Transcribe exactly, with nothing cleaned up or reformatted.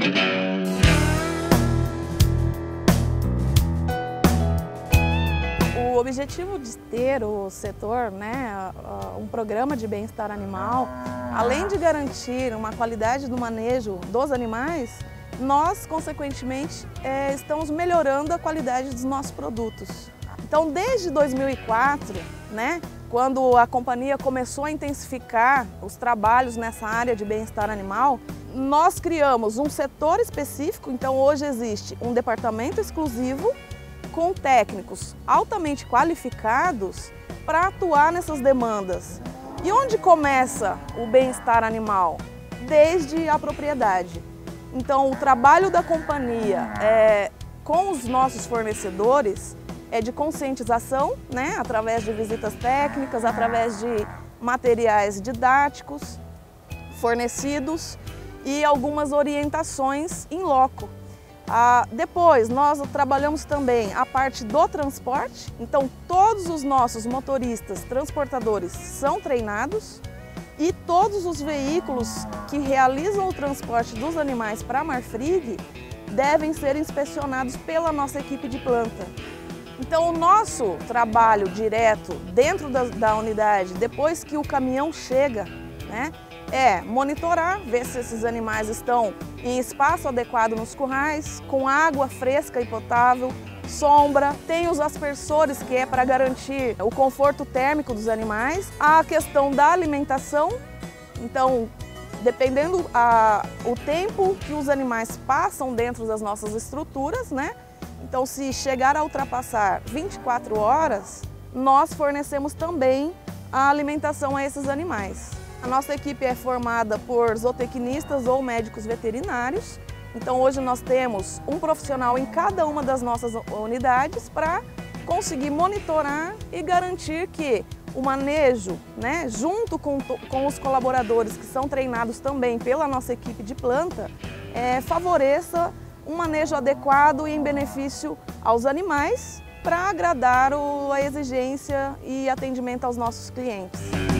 O objetivo de ter o setor, né, um programa de bem-estar animal, além de garantir uma qualidade do manejo dos animais, nós, consequentemente, é, estamos melhorando a qualidade dos nossos produtos. Então, desde dois mil e quatro, né, quando a companhia começou a intensificar os trabalhos nessa área de bem-estar animal, nós criamos um setor específico. Então, hoje existe um departamento exclusivo com técnicos altamente qualificados para atuar nessas demandas. E onde começa o bem-estar animal? Desde a propriedade. Então, o trabalho da companhia é, com os nossos fornecedores é de conscientização, né, através de visitas técnicas, através de materiais didáticos fornecidos e algumas orientações in loco. Ah, depois, nós trabalhamos também a parte do transporte. Então, todos os nossos motoristas transportadores são treinados e todos os veículos que realizam o transporte dos animais para a Marfrig devem ser inspecionados pela nossa equipe de planta. Então, o nosso trabalho direto dentro da, da unidade, depois que o caminhão chega, né, é monitorar, ver se esses animais estão em espaço adequado nos currais, com água fresca e potável, sombra, tem os aspersores, que é para garantir o conforto térmico dos animais, a questão da alimentação. Então, dependendo a, o tempo que os animais passam dentro das nossas estruturas, né? Então, se chegar a ultrapassar vinte e quatro horas, nós fornecemos também a alimentação a esses animais. A nossa equipe é formada por zootecnistas ou médicos veterinários. Então, hoje nós temos um profissional em cada uma das nossas unidades para conseguir monitorar e garantir que o manejo, né, junto com, com os colaboradores que são treinados também pela nossa equipe de planta, é, favoreça um manejo adequado e em benefício aos animais para agradar o, a exigência e atendimento aos nossos clientes.